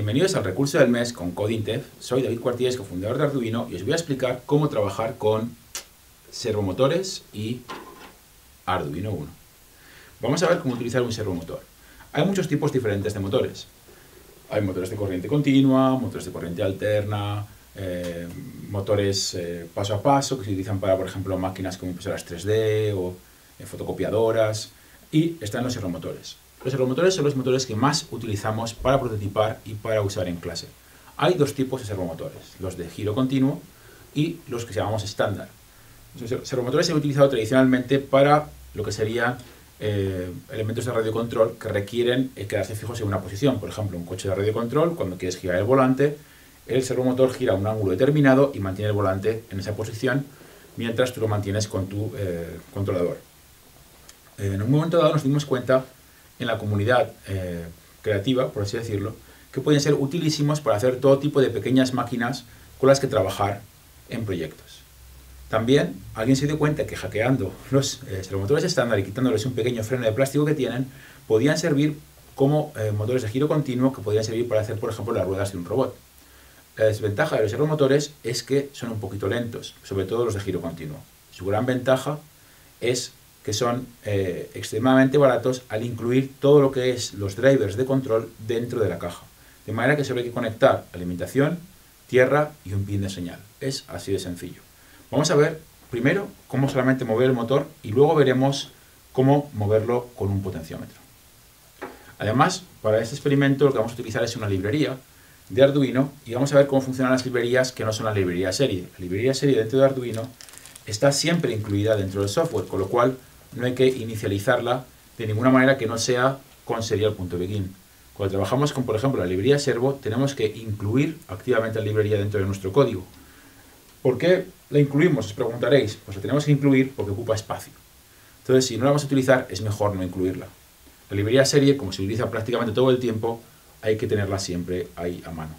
Bienvenidos al recurso del mes con CodingTef. Soy David Cuartillas, cofundador de Arduino, y os voy a explicar cómo trabajar con servomotores y Arduino Uno. Vamos a ver cómo utilizar un servomotor. Hay muchos tipos diferentes de motores. Hay motores de corriente continua, motores de corriente alterna, motores paso a paso que se utilizan para, por ejemplo, máquinas como impresoras 3D o fotocopiadoras, y están los servomotores. Los servomotores son los motores que más utilizamos para prototipar y para usar en clase. Hay dos tipos de servomotores, los de giro continuo y los que llamamos estándar. Los servomotores se han utilizado tradicionalmente para lo que serían elementos de radiocontrol que requieren quedarse fijos en una posición. Por ejemplo, un coche de radiocontrol, cuando quieres girar el volante, el servomotor gira a un ángulo determinado y mantiene el volante en esa posición mientras tú lo mantienes con tu controlador. En un momento dado nos dimos cuenta en la comunidad creativa, por así decirlo, que pueden ser utilísimos para hacer todo tipo de pequeñas máquinas con las que trabajar en proyectos. También alguien se dio cuenta que hackeando los servomotores estándar y quitándoles un pequeño freno de plástico que tienen, podían servir como motores de giro continuo que podían servir para hacer, por ejemplo, las ruedas de un robot. La desventaja de los servomotores es que son un poquito lentos, sobre todo los de giro continuo. Su gran ventaja es que son extremadamente baratos al incluir todo lo que es los drivers de control dentro de la caja. De manera que solo hay que conectar alimentación, tierra y un pin de señal. Es así de sencillo. Vamos a ver primero cómo solamente mover el motor y luego veremos cómo moverlo con un potenciómetro. Además, para este experimento lo que vamos a utilizar es una librería de Arduino y vamos a ver cómo funcionan las librerías que no son la librería serie. La librería serie dentro de Arduino está siempre incluida dentro del software, con lo cual no hay que inicializarla de ninguna manera que no sea con serial.begin. Cuando trabajamos con, por ejemplo, la librería servo, tenemos que incluir activamente la librería dentro de nuestro código. ¿Por qué la incluimos? Os preguntaréis. Pues la tenemos que incluir porque ocupa espacio. Entonces, si no la vamos a utilizar, es mejor no incluirla. La librería serie, como se utiliza prácticamente todo el tiempo, hay que tenerla siempre ahí a mano.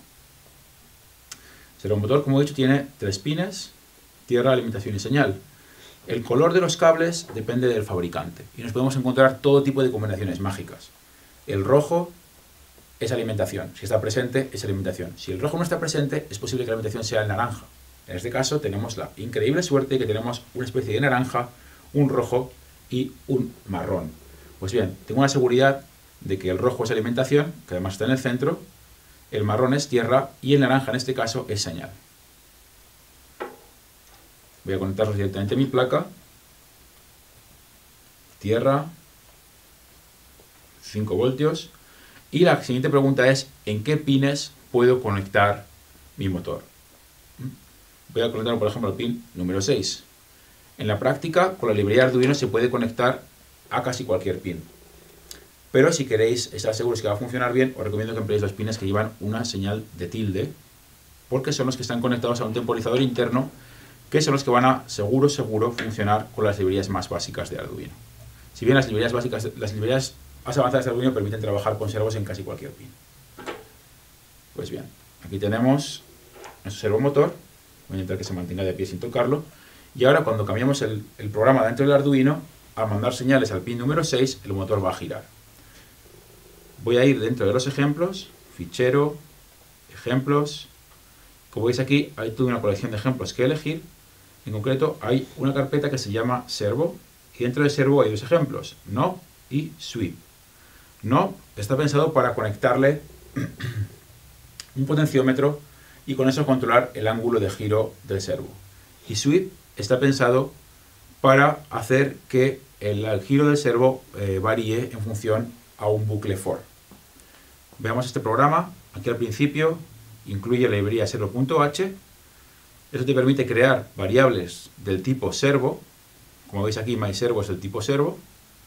El servomotor, como he dicho, tiene 3 pines: tierra, alimentación y señal. El color de los cables depende del fabricante y nos podemos encontrar todo tipo de combinaciones mágicas. El rojo es alimentación, si está presente es alimentación. Si el rojo no está presente, es posible que la alimentación sea el naranja. En este caso tenemos la increíble suerte de que tenemos una especie de naranja, un rojo y un marrón. Pues bien, tengo la seguridad de que el rojo es alimentación, que además está en el centro, el marrón es tierra y el naranja en este caso es señal. Voy a conectarlos directamente a mi placa. Tierra, 5 voltios. Y la siguiente pregunta es, ¿en qué pines puedo conectar mi motor? Voy a conectar, por ejemplo, al pin número 6. En la práctica, con la librería Arduino se puede conectar a casi cualquier pin. Pero si queréis estar seguros que va a funcionar bien, os recomiendo que empleéis los pines que llevan una señal de tilde, porque son los que están conectados a un temporizador interno, que son los que van a seguro funcionar con las librerías más básicas de Arduino. Si bien las librerías más avanzadas de Arduino permiten trabajar con servos en casi cualquier pin. Pues bien, aquí tenemos nuestro servomotor. Voy a intentar que se mantenga de pie sin tocarlo. Y ahora cuando cambiamos el programa dentro del Arduino, al mandar señales al pin número 6, el motor va a girar. Voy a ir dentro de los ejemplos, fichero, ejemplos. Como veis aquí, hay toda una colección de ejemplos que elegir. En concreto, hay una carpeta que se llama servo, y dentro de servo hay dos ejemplos, knob y sweep. Knob está pensado para conectarle un potenciómetro y con eso controlar el ángulo de giro del servo. Y sweep está pensado para hacer que el giro del servo varíe en función a un bucle for. Veamos este programa. Aquí al principio incluye la librería servo.h. Eso te permite crear variables del tipo servo. Como veis aquí, myServo es el tipo servo.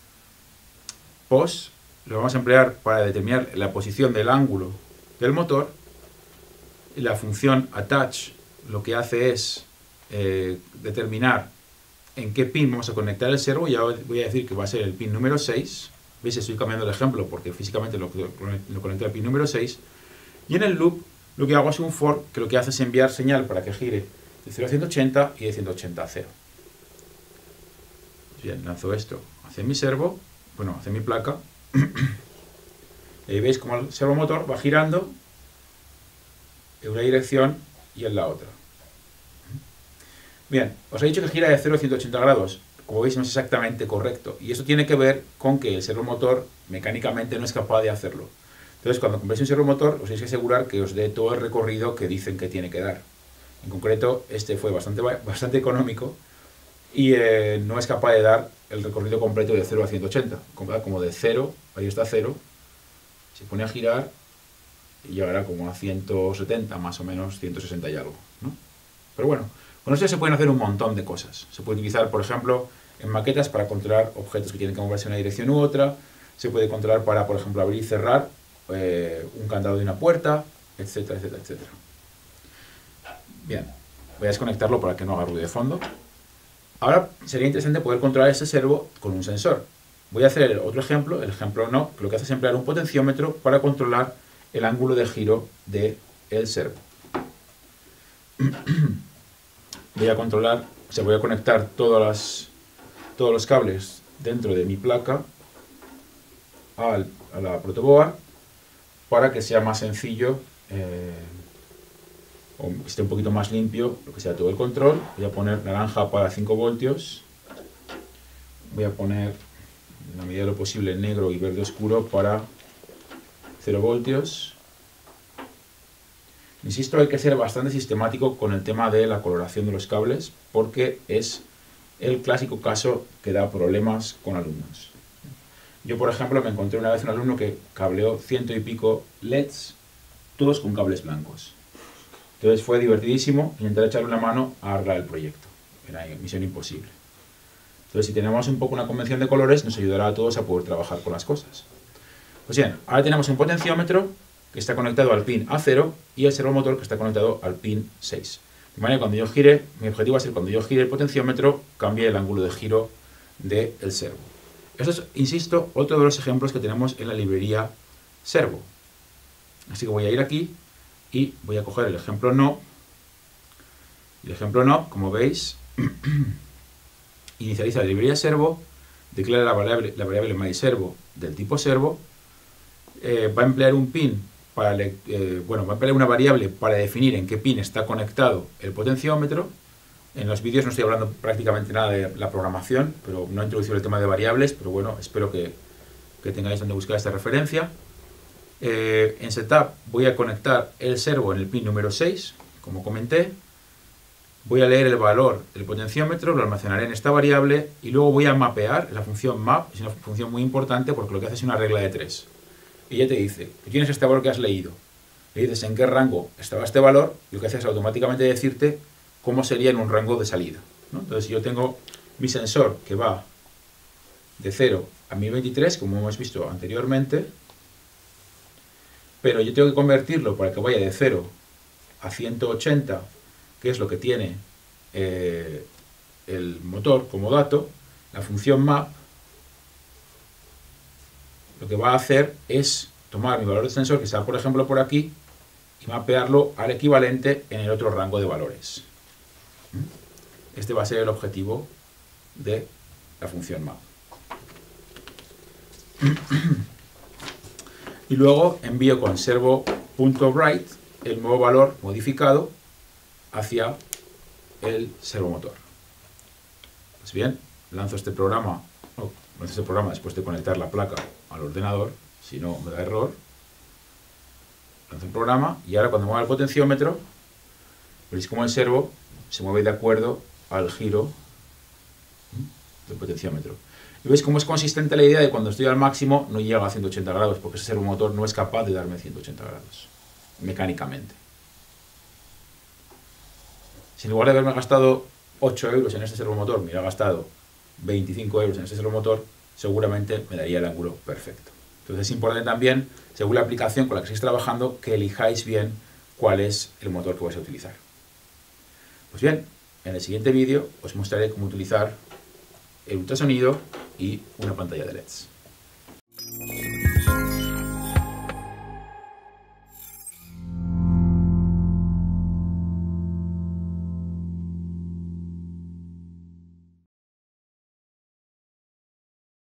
Pos lo vamos a emplear para determinar la posición del ángulo del motor. Y la función attach lo que hace es determinar en qué pin vamos a conectar el servo. Ya voy a decir que va a ser el pin número 6. Veis, estoy cambiando el ejemplo porque físicamente lo conecté al pin número 6. Y en el loop lo que hago es un for que lo que hace es enviar señal para que gire de 0 a 180 y de 180 a 0. Bien, lanzo esto hacia mi servo, hacia mi placa. Y ahí veis como el servomotor va girando en una dirección y en la otra. Bien, os he dicho que gira de 0 a 180 grados. Como veis no es exactamente correcto. Y eso tiene que ver con que el servomotor mecánicamente no es capaz de hacerlo. Entonces, cuando compréis un servomotor, os tenéis que asegurar que os dé todo el recorrido que dicen que tiene que dar. En concreto, este fue bastante económico y no es capaz de dar el recorrido completo de 0 a 180. Como de 0, ahí está 0, se pone a girar y llegará como a 170, más o menos 160 y algo, ¿no? Pero bueno, con esto se pueden hacer un montón de cosas. Se puede utilizar, por ejemplo, en maquetas para controlar objetos que tienen que moverse en una dirección u otra. Se puede controlar para, por ejemplo, abrir y cerrar un candado de una puerta, etcétera, etcétera, etcétera. Bien, voy a desconectarlo para que no haga ruido de fondo. Ahora sería interesante poder controlar este servo con un sensor. Voy a hacer otro ejemplo, el ejemplo no, que lo que hace es emplear un potenciómetro para controlar el ángulo de giro del servo. Voy a controlar, voy a conectar todos los cables dentro de mi placa a la protoboard para que sea más sencillo o esté un poquito más limpio lo que sea todo el control. Voy a poner naranja para 5 voltios, voy a poner en la medida de lo posible negro y verde oscuro para 0 voltios. Insisto, hay que ser bastante sistemático con el tema de la coloración de los cables porque es el clásico caso que da problemas con alumnos. Yo, por ejemplo, me encontré una vez un alumno que cableó 100 y pico LEDs, todos con cables blancos. Entonces fue divertidísimo intentar echarle una mano a arreglar el proyecto. Era misión imposible. Entonces, si tenemos un poco una convención de colores, nos ayudará a todos a poder trabajar con las cosas. Pues bien, ahora tenemos un potenciómetro que está conectado al pin A0 y el servomotor que está conectado al pin 6. De manera que cuando yo gire, mi objetivo va a ser cuando yo gire el potenciómetro, cambie el ángulo de giro del servo. Esto es, insisto, otro de los ejemplos que tenemos en la librería servo. Así que voy a ir aquí y voy a coger el ejemplo no. El ejemplo no, como veis, inicializa la librería servo, declara la variable myServo del tipo servo, va a emplear un pin va a emplear una variable para definir en qué pin está conectado el potenciómetro. En los vídeos no estoy hablando prácticamente nada de la programación, pero no he introducido el tema de variables, pero bueno, espero que tengáis donde buscar esta referencia. En Setup voy a conectar el servo en el pin número 6, como comenté. Voy a leer el valor del potenciómetro, lo almacenaré en esta variable y luego voy a mapear. La función map es una función muy importante porque lo que hace es una regla de 3. Y ya te dice, tú tienes este valor que has leído. Le dices en qué rango estaba este valor y lo que hace es automáticamente decirte cómo sería en un rango de salida, ¿no? Entonces, si yo tengo mi sensor que va de 0 a 1023, como hemos visto anteriormente, pero yo tengo que convertirlo para que vaya de 0 a 180, que es lo que tiene el motor como dato, la función map lo que va a hacer es tomar mi valor de sensor, que está por ejemplo por aquí, y mapearlo al equivalente en el otro rango de valores. Este va a ser el objetivo de la función map. Y luego envío con servo.write el nuevo valor modificado hacia el servomotor. Pues bien, lanzo este programa después de conectar la placa al ordenador, si no me da error. Lanzo el programa y ahora cuando mueva el potenciómetro, veréis cómo el servo se mueve de acuerdo al giro del potenciómetro. Y veis cómo es consistente la idea de cuando estoy al máximo no llega a 180 grados, porque ese servomotor no es capaz de darme 180 grados, mecánicamente. Si en lugar de haberme gastado 8 euros en este servomotor, me hubiera gastado 25 euros en este servomotor, seguramente me daría el ángulo perfecto. Entonces es importante también, según la aplicación con la que estéis trabajando, que elijáis bien cuál es el motor que vais a utilizar. Pues bien, en el siguiente vídeo os mostraré cómo utilizar el ultrasonido y una pantalla de LEDs.